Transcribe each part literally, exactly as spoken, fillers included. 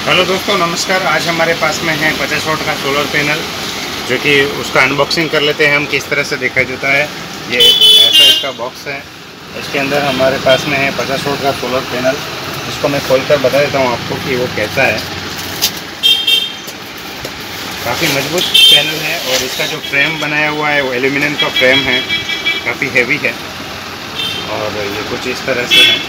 Hello दोस्तों, नमस्कार। आज हमारे पास में है पचास वाट का सोलर पैनल, जो कि उसका अनबॉक्सिंग कर लेते हैं हम किस तरह से दिखाई देता है। ये ऐसा इसका बॉक्स है। इसके अंदर हमारे पास में है पचास वाट का सोलर पैनल। इसको मैं खोल कर बता देता हूँ आपको कि वो कैसा है। काफ़ी मजबूत पैनल है और इसका जो फ्रेम बनाया हुआ है वो एल्यूमिनियम का फ्रेम है, काफ़ी हैवी है। और ये कुछ इस तरह से है।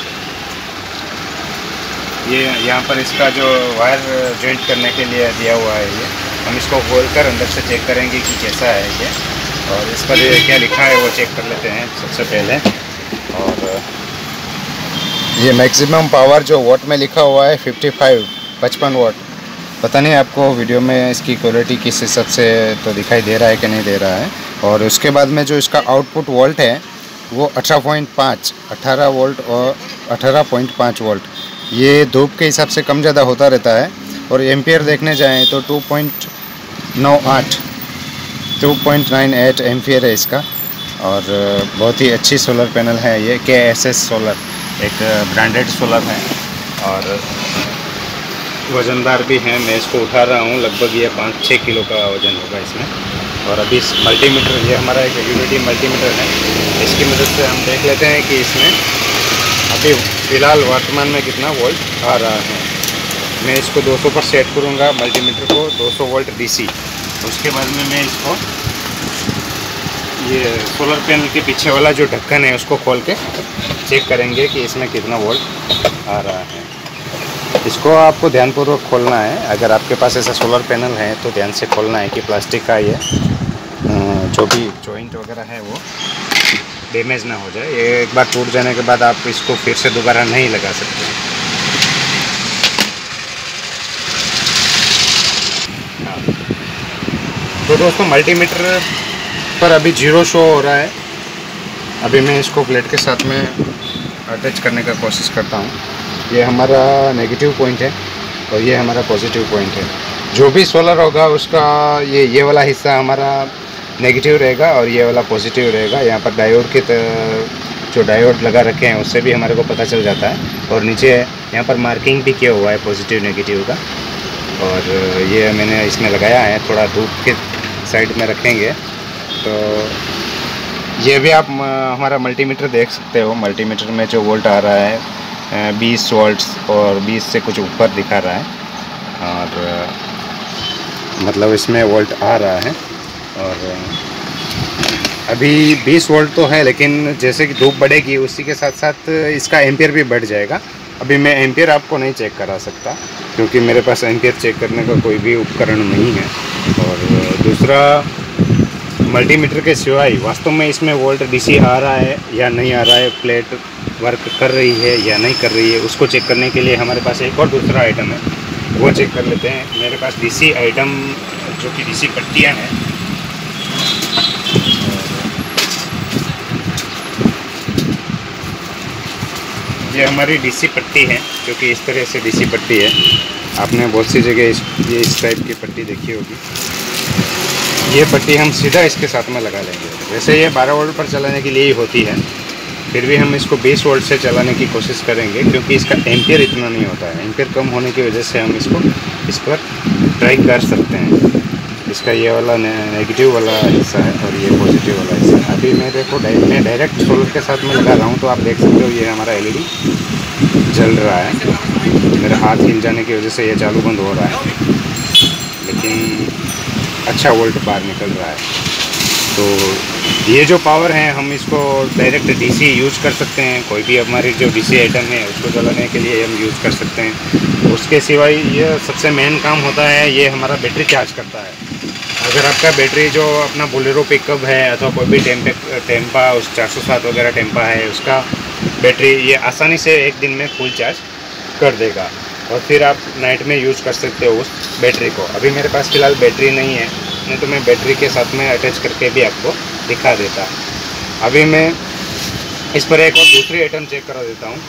ये यहाँ पर इसका जो वायर जॉइंट करने के लिए दिया हुआ है, ये हम इसको खोल कर अंदर से चेक करेंगे कि कैसा है ये, और इस पर क्या लिखा है वो चेक कर लेते हैं सबसे पहले। और ये मैक्सिमम पावर जो वाट में लिखा हुआ है पचपन पचपन वाट। पता नहीं आपको वीडियो में इसकी क्वालिटी किस हिसाब से तो दिखाई दे रहा है कि नहीं दे रहा है। और उसके बाद में जो इसका आउटपुट वोल्ट है वो अठारह पॉइंट पाँच अठारह वोल्ट और अठारह पॉइंट पाँच वोल्ट। ये धूप के हिसाब से कम ज़्यादा होता रहता है। और एम्पियर देखने जाएं तो टू पॉइंट नौ आठ two point nine eight ampere है इसका। और बहुत ही अच्छी सोलर पैनल है ये। के एस एस सोलर एक ब्रांडेड सोलर है और वज़नदार भी है। मैं इसको उठा रहा हूँ, लगभग ये पाँच छः किलो का वज़न होगा इसमें। और अभी इस मल्टीमीटर, ये हमारा एक यूनिटी मल्टीमीटर है, इसकी मदद से हम देख लेते हैं कि इसमें अभी फ़िलहाल वर्तमान में कितना वोल्ट आ रहा है। मैं इसको दो सौ पर सेट करूँगा मल्टीमीटर को, दो सौ वोल्ट डीसी। उसके बाद में मैं इसको ये सोलर पैनल के पीछे वाला जो ढक्कन है उसको खोल के चेक करेंगे कि इसमें कितना वोल्ट आ रहा है। इसको आपको ध्यानपूर्वक खोलना है। अगर आपके पास ऐसा सोलर पैनल है तो ध्यान से खोलना है कि प्लास्टिक का ये जो भी जॉइंट वगैरह है वो डैमेज ना हो जाए। ये एक बार टूट जाने के बाद आप इसको फिर से दोबारा नहीं लगा सकते। हाँ। तो दोस्तों, मल्टीमीटर पर अभी जीरो शो हो रहा है। अभी मैं इसको प्लेट के साथ में अटैच करने का कोशिश करता हूँ। ये हमारा नेगेटिव पॉइंट है और ये हमारा पॉजिटिव पॉइंट है। जो भी सोलर होगा उसका ये ये वाला हिस्सा हमारा नेगेटिव रहेगा और ये वाला पॉजिटिव रहेगा। यहाँ पर डायोड के जो डायोड लगा रखे हैं उससे भी हमारे को पता चल जाता है। और नीचे यहाँ पर मार्किंग भी किया हुआ है पॉजिटिव नेगेटिव का। और ये मैंने इसमें लगाया है, थोड़ा धूप के साइड में रखेंगे। तो ये भी आप हमारा मल्टीमीटर देख सकते हो। मल्टीमीटर में जो वोल्ट आ रहा है बीस वोल्ट्स और बीस से कुछ ऊपर दिखा रहा है। और मतलब इसमें वोल्ट आ रहा है। और अभी बीस वोल्ट तो है, लेकिन जैसे कि धूप बढ़ेगी उसी के साथ साथ इसका एम्पियर भी बढ़ जाएगा। अभी मैं एम्पियर आपको नहीं चेक करा सकता क्योंकि मेरे पास एम्पियर चेक करने का कोई भी उपकरण नहीं है। और दूसरा, मल्टीमीटर के सिवाय वास्तव में इसमें वोल्ट डीसी आ रहा है या नहीं आ रहा है, प्लेट वर्क कर रही है या नहीं कर रही है, उसको चेक करने के लिए हमारे पास एक और दूसरा आइटम है, वो चेक कर लेते हैं। मेरे पास डीसी आइटम जो कि डीसी पट्टियाँ हैं, ये हमारी डीसी पट्टी है जो कि इस तरह से डीसी पट्टी है। आपने बहुत सी जगह इस ये इस टाइप की पट्टी देखी होगी। ये पट्टी हम सीधा इसके साथ में लगा लेंगे। वैसे ये बारह वोल्ट पर चलाने के लिए ही होती है, फिर भी हम इसको बीस वोल्ट से चलाने की कोशिश करेंगे क्योंकि इसका एम्पियर इतना नहीं होता है। एम्पियर कम होने की वजह से हम इसको इस पर ट्राई कर सकते हैं। इसका ये वाला नेगेटिव वाला हिस्सा है और ये पॉजिटिव वाला हिस्सा है। अभी मैं देखो मैं डायरेक्ट सोलर के साथ में लगा रहा हूँ तो आप देख सकते हो ये हमारा एलईडी जल रहा है। मेरा हाथ हिल जाने की वजह से ये चालू बंद हो रहा है, लेकिन अच्छा वोल्ट बाहर निकल रहा है। तो ये जो पावर है हम इसको डायरेक्ट डीसी यूज कर सकते हैं। कोई भी हमारी जो डीसी आइटम है उसको चलाने के लिए हम यूज़ कर सकते हैं। उसके सिवाय ये सबसे मेन काम होता है, ये हमारा बैटरी चार्ज करता है। अगर आपका बैटरी जो अपना बोलेरो पिकअप है अथवा कोई भी टेम्पे टेम्पा उस चार सौ सात वगैरह टेम्पा है, उसका बैटरी ये आसानी से एक दिन में फुल चार्ज कर देगा और फिर आप नाइट में यूज़ कर सकते हो उस बैटरी को। अभी मेरे पास फ़िलहाल बैटरी नहीं है, नहीं तो मैं बैटरी के साथ में अटैच करके भी आपको दिखा देता। अभी मैं इस पर एक और दूसरी आइटम चेक करा देता हूँ।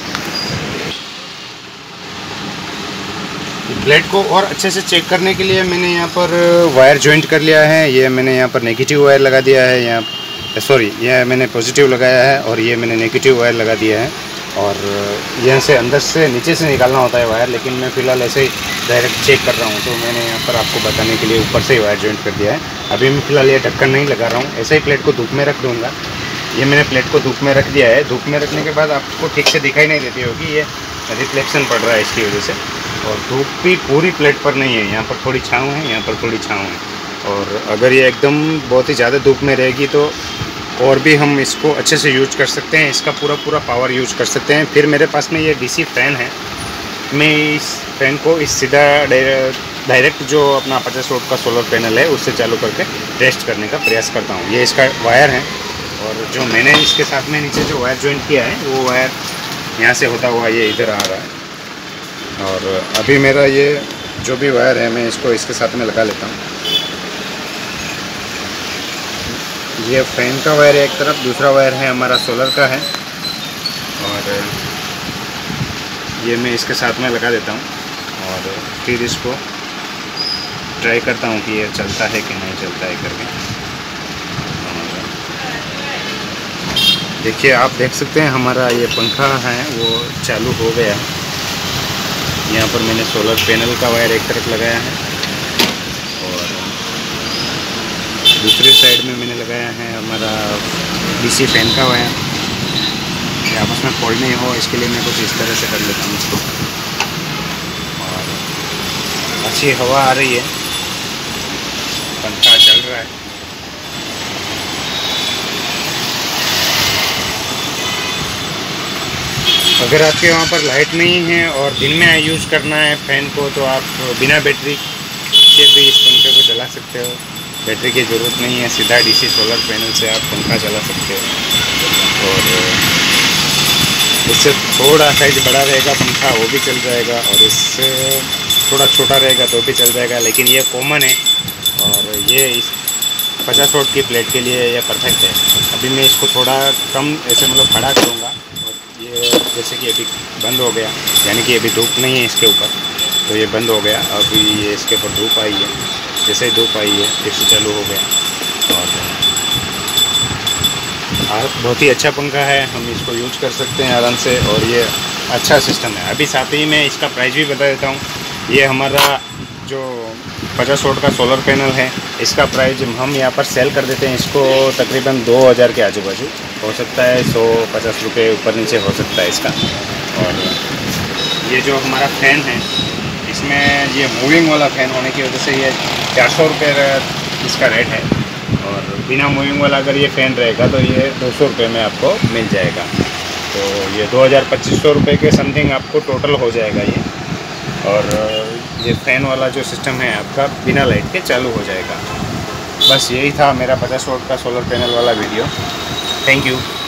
प्लेट को और अच्छे से चेक करने के लिए मैंने यहाँ पर वायर जॉइंट कर लिया है। ये मैंने यहाँ पर नेगेटिव वायर लगा दिया है, यहाँ सॉरी ये मैंने पॉजिटिव लगाया है और ये मैंने नेगेटिव वायर लगा दिया है। और यहाँ से अंदर से नीचे से निकालना होता है वायर, लेकिन मैं फ़िलहाल ऐसे ही डायरेक्ट चेक कर रहा हूँ, तो मैंने यहाँ पर आपको बताने के लिए ऊपर से ही वायर जॉइंट कर दिया है। अभी मैं फ़िलहाल ये ढक्कन नहीं लगा रहा हूँ, ऐसे ही प्लेट को धूप में रख दूँगा। ये मैंने प्लेट को धूप में रख दिया है। धूप में रखने के बाद आपको ठीक से दिखाई नहीं देती होगी, ये रिफ्लेक्शन पड़ रहा है इसकी वजह से, और धूप भी पूरी प्लेट पर नहीं है, यहाँ पर थोड़ी छाँव है, यहाँ पर थोड़ी छाँव है। और अगर ये एकदम बहुत ही ज़्यादा धूप में रहेगी तो और भी हम इसको अच्छे से यूज कर सकते हैं, इसका पूरा पूरा पावर यूज कर सकते हैं। फिर मेरे पास में ये डीसी फ़ैन है, मैं इस फ़ैन को इस सीधा डायरेक्ट जो अपना पचास वोल्ट का सोलर पैनल है उससे चालू करके टेस्ट करने का प्रयास करता हूँ। ये इसका वायर है, और जो मैंने इसके साथ में नीचे जो वायर जॉइंट किया है वो वायर यहाँ से होता हुआ ये इधर आ रहा है। और अभी मेरा ये जो भी वायर है मैं इसको इसके साथ में लगा लेता हूँ। ये फैन का वायर है एक तरफ, दूसरा वायर है हमारा सोलर का है, और ये मैं इसके साथ में लगा देता हूँ और फिर इसको ट्राई करता हूँ कि ये चलता है कि नहीं चलता है करके। देखिए, आप देख सकते हैं हमारा ये पंखा है वो चालू हो गया है। यहाँ पर मैंने सोलर पैनल का वायर एक तरफ लगाया है और दूसरी साइड में मैंने लगाया है हमारा डीसी फैन का वायर। आपस में फोल्ड नहीं हो इसके लिए मैं कुछ इस तरह से कर लेता हूँ इसको। और अच्छी हवा आ रही है, पंखा चल रहा है। अगर आपके वहाँ पर लाइट नहीं है और दिन में यूज़ करना है फ़ैन को, तो आप बिना बैटरी के भी इस पंखे को चला सकते हो। बैटरी की ज़रूरत नहीं है, सीधा डीसी सोलर पैनल से आप पंखा चला सकते हो। और इससे थोड़ा साइज बड़ा रहेगा पंखा वो भी चल जाएगा, और इससे थोड़ा छोटा रहेगा तो भी चल जाएगा, लेकिन ये कॉमन है और ये इस पचास वोल्ट की प्लेट के लिए ये परफेक्ट है। अभी मैं इसको थोड़ा कम ऐसे मतलब खड़ा करूँगा, और ये जैसे कि अभी बंद हो गया, यानी कि अभी धूप नहीं है इसके ऊपर, तो ये बंद हो गया। अभी ये इसके ऊपर धूप आई है, जैसे ही धूप आई है फिर से चालू हो गया। और बहुत ही अच्छा पंखा है, हम इसको यूज कर सकते हैं आराम से, और ये अच्छा सिस्टम है। अभी साथ ही में इसका प्राइस भी बता देता हूँ। ये हमारा जो पचास वोल्ट का सोलर पैनल है, इसका प्राइस हम यहाँ पर सेल कर देते हैं इसको तकरीबन दो हज़ार के आजू बाजू, हो सकता है सौ पचास रुपये ऊपर नीचे हो सकता है इसका। और ये जो हमारा फ़ैन है, इसमें ये मूविंग वाला फ़ैन होने की वजह से ये चार सौ रुपये इसका रेट है, और बिना मूविंग वाला अगर ये फ़ैन रहेगा तो ये दो सौ रुपये में आपको मिल जाएगा। तो ये दो हज़ार पच्चीस सौ रुपये के समथिंग आपको टोटल हो जाएगा ये। और ये फ़ैन वाला जो सिस्टम है आपका बिना लाइट के चालू हो जाएगा। बस यही था मेरा पचास वोल्ट का सोलर पैनल वाला वीडियो। Thank you.